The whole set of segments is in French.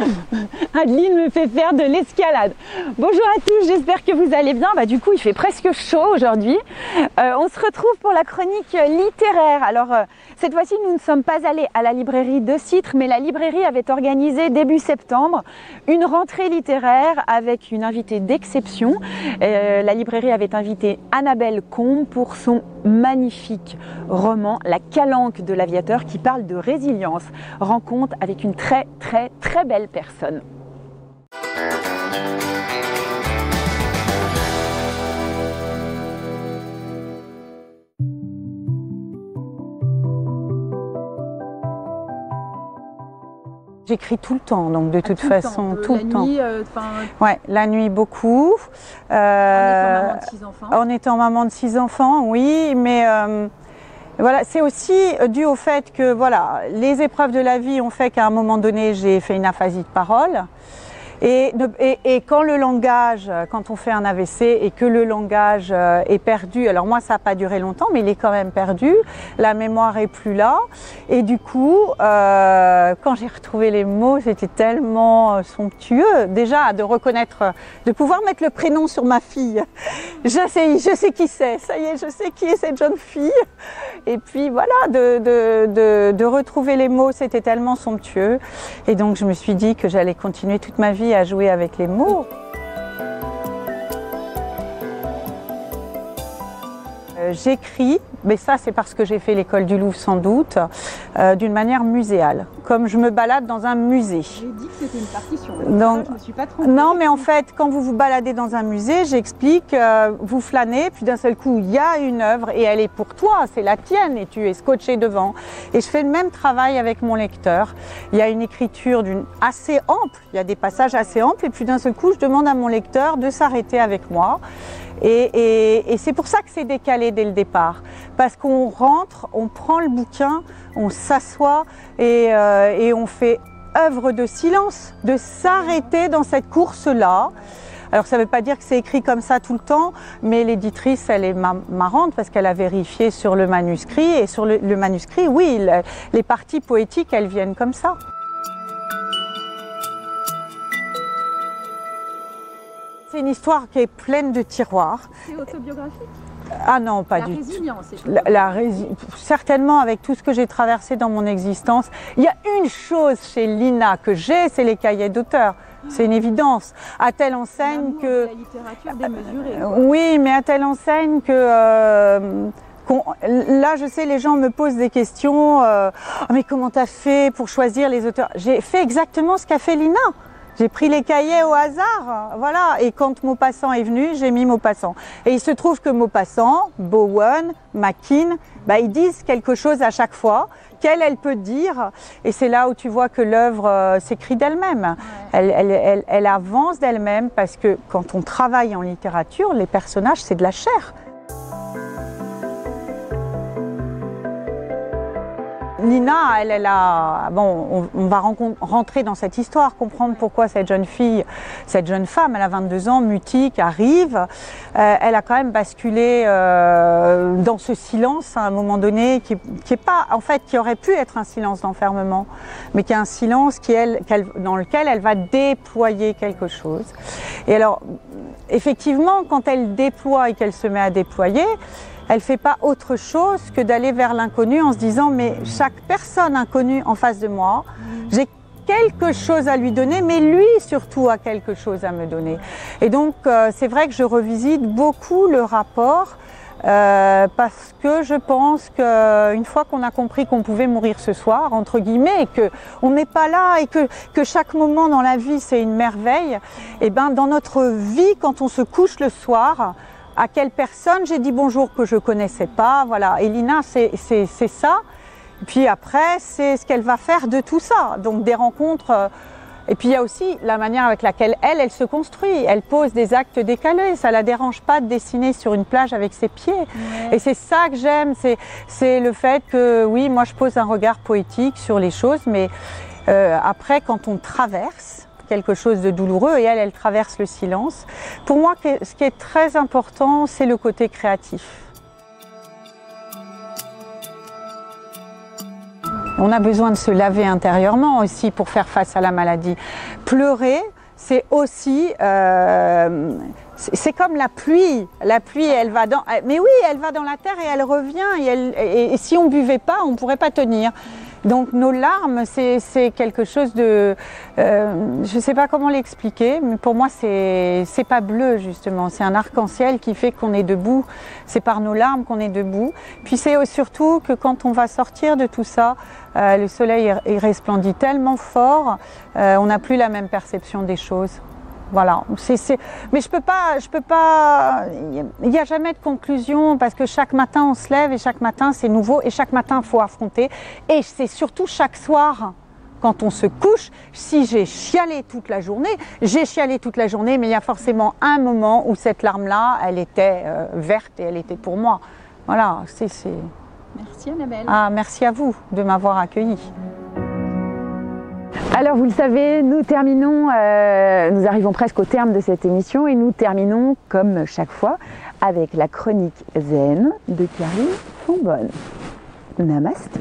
Adeline me fait faire de l'escalade. Bonjour à tous, j'espère que vous allez bien. Du coup, il fait presque chaud aujourd'hui. On se retrouve pour la chronique littéraire. Alors, cette fois-ci, nous ne sommes pas allés à la librairie de Citre, mais la librairie avait organisé début septembre une rentrée littéraire avec une invitée d'exception. La librairie avait invité Annabelle Combe pour son magnifique roman La Calanque de l'aviateur qui parle de résilience. Rencontre avec une très belle personne. J'écris tout le temps, donc de toute façon, tout le temps. Ouais, la nuit beaucoup. En étant maman de 6 enfants. En étant maman de 6 enfants, oui, mais voilà, c'est aussi dû au fait que voilà, les épreuves de la vie ont fait qu'à un moment donné, j'ai fait une aphasie de parole. Et quand le langage, quand on fait un AVC et que le langage est perdu, alors moi ça n'a pas duré longtemps, mais il est quand même perdu, la mémoire est plus là. Et du coup, quand j'ai retrouvé les mots, c'était tellement somptueux. Déjà de reconnaître, de pouvoir mettre le prénom sur ma fille. Je sais qui c'est, ça y est, je sais qui est cette jeune fille. Et puis voilà, de retrouver les mots, c'était tellement somptueux. Et donc je me suis dit que j'allais continuer toute ma vie à jouer avec les mots. J'écris, mais ça c'est parce que j'ai fait l'école du Louvre sans doute, d'une manière muséale, comme je me balade dans un musée. J'ai dit que c'était une partition, donc je me suis pas trompée. Non, mais en fait, quand vous vous baladez dans un musée, j'explique, vous flânez, puis d'un seul coup, il y a une œuvre et elle est pour toi, c'est la tienne et tu es scotché devant. Et je fais le même travail avec mon lecteur. Il y a une écriture assez ample, il y a des passages assez amples et puis d'un seul coup, je demande à mon lecteur de s'arrêter avec moi. Et c'est pour ça que c'est décalé dès le départ, parce qu'on rentre, on prend le bouquin, on s'assoit et on fait œuvre de silence, de s'arrêter dans cette course-là. Alors ça ne veut pas dire que c'est écrit comme ça tout le temps, mais l'éditrice, elle est marrante parce qu'elle a vérifié sur le manuscrit, et sur le manuscrit, oui, les parties poétiques, elles viennent comme ça. C'est une histoire qui est pleine de tiroirs. C'est autobiographique? Ah non, pas du tout. La résilience, certainement, avec tout ce que j'ai traversé dans mon existence. Il y a une chose chez Lina que j'ai, c'est les cahiers d'auteur. C'est une évidence. À telle enseigne que... La littérature démesurée. Oui, mais à telle enseigne que... là, je sais, les gens me posent des questions. Oh, mais comment t'as fait pour choisir les auteurs? J'ai fait exactement ce qu'a fait Lina. J'ai pris les cahiers au hasard, voilà. Et quand Maupassant est venu, j'ai mis Maupassant. Et il se trouve que Maupassant, Bowen, Mackin, ils disent quelque chose à chaque fois, qu'elle peut dire. Et c'est là où tu vois que l'œuvre s'écrit d'elle-même. Ouais. Elle avance d'elle-même parce que quand on travaille en littérature, les personnages, c'est de la chair. Nina, elle a... Bon, on va rentrer dans cette histoire, comprendre pourquoi cette jeune fille, cette jeune femme, elle a 22 ans, mutique, arrive. Elle a quand même basculé dans ce silence à un moment donné qui est pas, en fait, qui aurait pu être un silence d'enfermement, mais qui est un silence dans lequel elle va déployer quelque chose. Et alors, effectivement, quand elle déploie et qu'elle se met à déployer, elle ne fait pas autre chose que d'aller vers l'inconnu en se disant mais chaque personne inconnue en face de moi, j'ai quelque chose à lui donner, mais lui surtout a quelque chose à me donner. Et donc c'est vrai que je revisite beaucoup le rapport parce que je pense qu'une fois qu'on a compris qu'on pouvait mourir ce soir, entre guillemets, et qu'on n'est pas là et que chaque moment dans la vie c'est une merveille, et ben dans notre vie quand on se couche le soir, à quelle personne j'ai dit bonjour que je connaissais pas, voilà. Et Lina, c'est ça. Et puis après, c'est ce qu'elle va faire de tout ça. Donc des rencontres. Et puis il y a aussi la manière avec laquelle elle se construit. Elle pose des actes décalés. Ça la dérange pas de dessiner sur une plage avec ses pieds. Ouais. Et c'est ça que j'aime. C'est le fait que, oui, moi je pose un regard poétique sur les choses, mais après, quand on traverse quelque chose de douloureux, et elle traverse le silence. Pour moi, ce qui est très important, c'est le côté créatif. On a besoin de se laver intérieurement aussi pour faire face à la maladie. Pleurer, c'est aussi... c'est comme la pluie. La pluie, elle va dans... Mais oui, elle va dans la terre et elle revient. Et si on ne buvait pas, on ne pourrait pas tenir. Donc nos larmes, c'est quelque chose de... je ne sais pas comment l'expliquer, mais pour moi, c'est pas bleu, justement. C'est un arc-en-ciel qui fait qu'on est debout. C'est par nos larmes qu'on est debout. Puis c'est surtout que quand on va sortir de tout ça, le soleil il resplendit tellement fort, on n'a plus la même perception des choses. Voilà, mais je peux pas, il n'y a jamais de conclusion parce que chaque matin on se lève et chaque matin c'est nouveau et chaque matin il faut affronter et c'est surtout chaque soir quand on se couche, si j'ai chialé toute la journée, j'ai chialé toute la journée mais il y a forcément un moment où cette larme-là, elle était verte et elle était pour moi. Voilà, Merci Annabelle. Ah, merci à vous de m'avoir accueillie. Alors vous le savez, nous arrivons presque au terme de cette émission et nous terminons comme chaque fois avec la chronique zen de Karine Fonbonne. Namasté.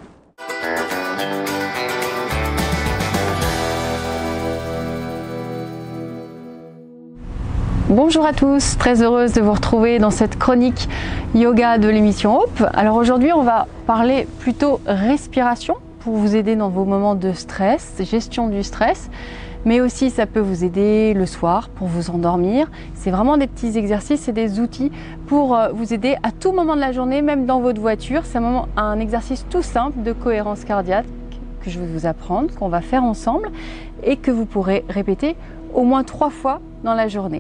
Bonjour à tous, très heureuse de vous retrouver dans cette chronique yoga de l'émission Hope. Alors aujourd'hui on va parler plutôt respiration pour vous aider dans vos moments de stress, gestion du stress, mais aussi ça peut vous aider le soir pour vous endormir. C'est vraiment des petits exercices et des outils pour vous aider à tout moment de la journée, même dans votre voiture. C'est un exercice tout simple de cohérence cardiaque que je vais vous apprendre, qu'on va faire ensemble et que vous pourrez répéter au moins 3 fois dans la journée.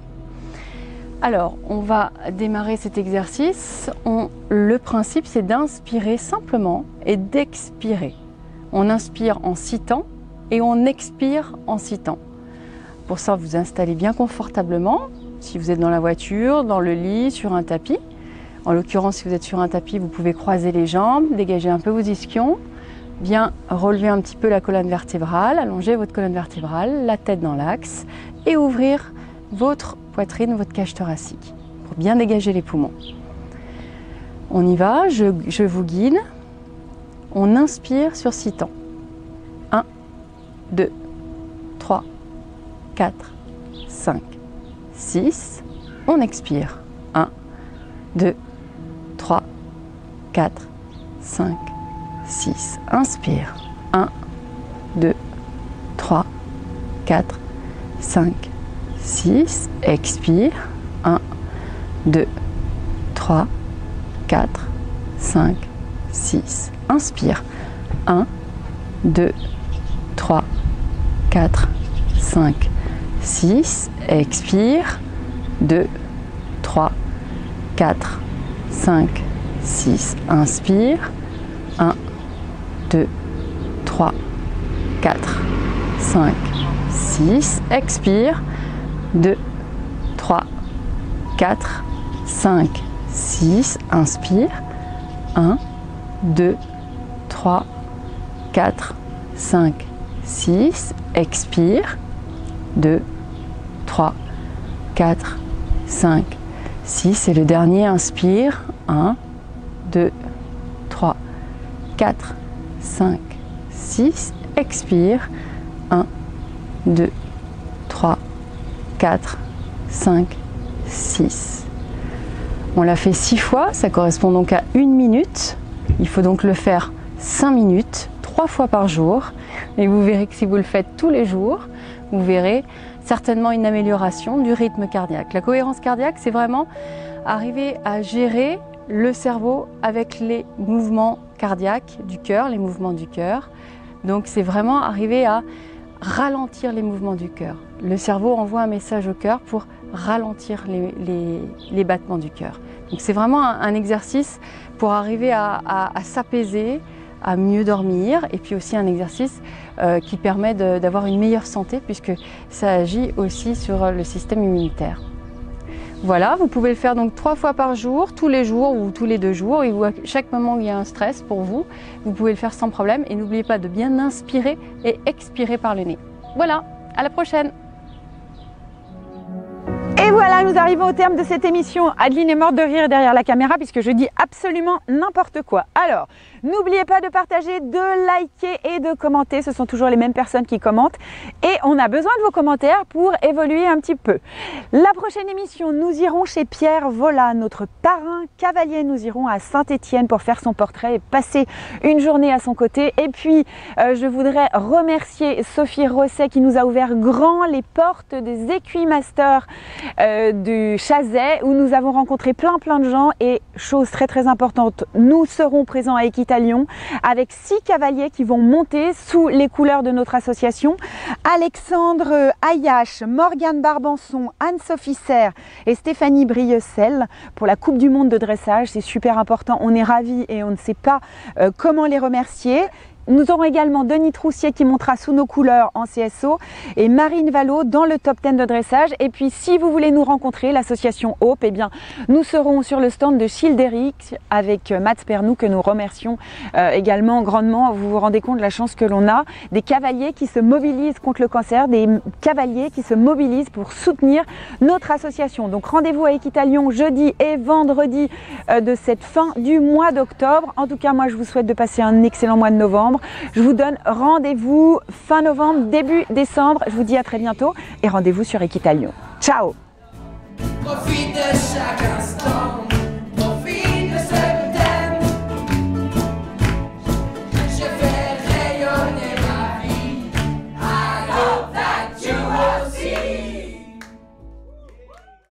Alors, on va démarrer cet exercice. Le principe, c'est d'inspirer simplement et d'expirer. On inspire en 6 temps et on expire en 6 temps. Pour ça, vous installez bien confortablement. Si vous êtes dans la voiture, dans le lit, sur un tapis. En l'occurrence, si vous êtes sur un tapis, vous pouvez croiser les jambes, dégager un peu vos ischions, bien relever un petit peu la colonne vertébrale, allonger votre colonne vertébrale, la tête dans l'axe et ouvrir votre poitrine, votre cage thoracique pour bien dégager les poumons. On y va, je vous guide. On inspire sur 6 temps. 1, 2, 3, 4, 5, 6. On expire. 1, 2, 3, 4, 5, 6. Inspire. 1, 2, 3, 4, 5, 6. Expire. 1, 2, 3, 4, 5, 6. Inspire. 1, 2, 3, 4, 5, 6. Expire. 2, 3, 4, 5, 6. Inspire. 1, 2, 3, 4, 5, 6. Expire. 2, 3, 4, 5, 6. Inspire. 1, 2, 3, 4, 5, 6. Expire. 2, 3, 4, 5, 6. Et le dernier, inspire. 1, 2, 3, 4, 5, 6. Expire. 1, 2, 3, 4, 5, 6. On l'a fait 6 fois, ça correspond donc à 1 minute. Il faut donc le faire 5 minutes, 3 fois par jour. Et vous verrez que si vous le faites tous les jours, vous verrez certainement une amélioration du rythme cardiaque. La cohérence cardiaque, c'est vraiment arriver à gérer le cerveau avec les mouvements cardiaques du cœur, les mouvements du cœur. Donc c'est vraiment arriver à ralentir les mouvements du cœur. Le cerveau envoie un message au cœur pour ralentir les battements du cœur. Donc c'est vraiment un exercice pour arriver à s'apaiser, à mieux dormir, et puis aussi un exercice qui permet d'avoir une meilleure santé puisque ça agit aussi sur le système immunitaire. Voilà, vous pouvez le faire donc 3 fois par jour, tous les jours ou tous les 2 jours, et à chaque moment où il y a un stress pour vous, vous pouvez le faire sans problème. Et n'oubliez pas de bien inspirer et expirer par le nez. Voilà, à la prochaine. Et voilà, nous arrivons au terme de cette émission. Adeline est morte de rire derrière la caméra puisque je dis absolument n'importe quoi. Alors, N'oubliez pas de partager, de liker et de commenter. Ce sont toujours les mêmes personnes qui commentent. Et on a besoin de vos commentaires pour évoluer un petit peu. La prochaine émission, nous irons chez Pierre Vola, notre parrain cavalier. Nous irons à Saint-Étienne pour faire son portrait et passer une journée à son côté. Et puis, je voudrais remercier Sophie Rosset qui nous a ouvert grand les portes des Equimasters du Chazet où nous avons rencontré plein de gens. Et chose très importante, nous serons présents à Équitalion avec 6 cavaliers qui vont monter sous les couleurs de notre association. Alexandre Ayache, Morgane Barbanson, Anne-Sophie Serre et Stéphanie Brieucel pour la Coupe du Monde de dressage. C'est super important, on est ravis et on ne sait pas comment les remercier. Nous aurons également Denis Troussier qui montera sous nos couleurs en CSO et Marine Vallot dans le top 10 de dressage. Et puis si vous voulez nous rencontrer, l'association Hope, eh bien, nous serons sur le stand de Childéric avec Mats Pernou que nous remercions également grandement. Vous vous rendez compte de la chance que l'on a, des cavaliers qui se mobilisent contre le cancer, des cavaliers qui se mobilisent pour soutenir notre association. Donc rendez-vous à Équitalion jeudi et vendredi de cette fin du mois d'octobre. En tout cas, moi je vous souhaite de passer un excellent mois de novembre. Je vous donne rendez-vous fin novembre, début décembre. Je vous dis à très bientôt et rendez-vous sur Équitalion. Ciao! Profite de chaque instant.